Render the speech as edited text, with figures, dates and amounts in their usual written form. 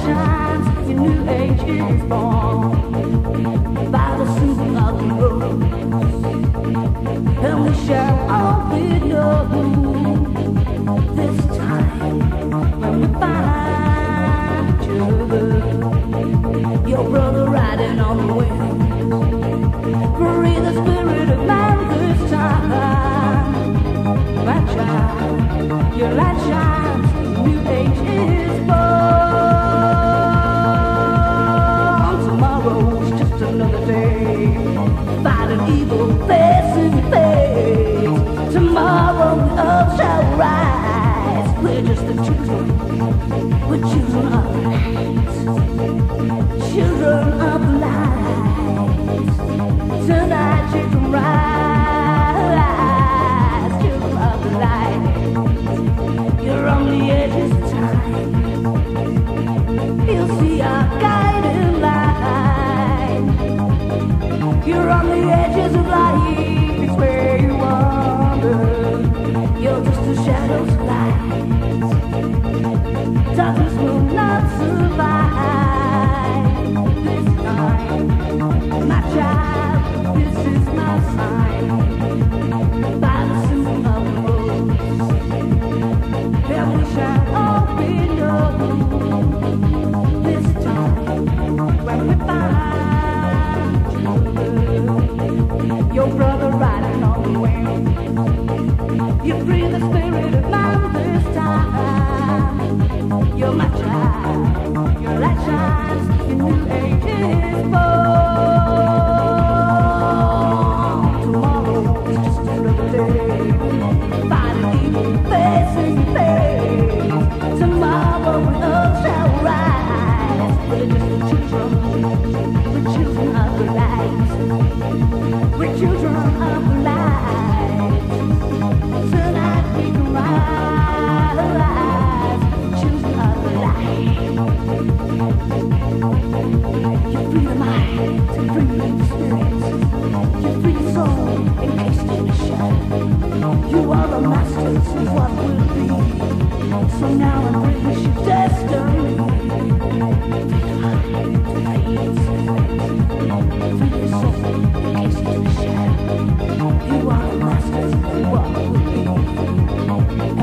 shines, your new age is born. By the soothing of the rose, and we shall all be known. This time, when we find each other, your brother riding on the wind. Free the spirit of man this time. My child, your light shines, new age is born. Tomorrow's just another day, fighting evil face in face. Tomorrow we all shall rise. We're just the children, we're children of the light, children of the light. Tonight children rise, children of the light. You're on the edges of time. You'll see our guiding light. You're on the edges of light. It's where you wander. You're just the shadows of light. Darkness will not survive this time. My child, this is my sign. By the soothing of the rose, and we shall all be known. This time, when we find you, your brother riding on the wind. You breathe the spirit of man this time. You're my child, your light shines, your new age is born. Tomorrow is just another day, fighting evil face in face. Tomorrow we all shall rise. We're just the children, we're children of the light. We're children of the light. Tonight we can rise, children of the light. You free the mind, you free the spirit, you free the soul encased in a shell. You are the masters of what will be. So now embrace your destiny. Free the mind, free the spirit, free the soul encased in a shell. You are the masters of what will be.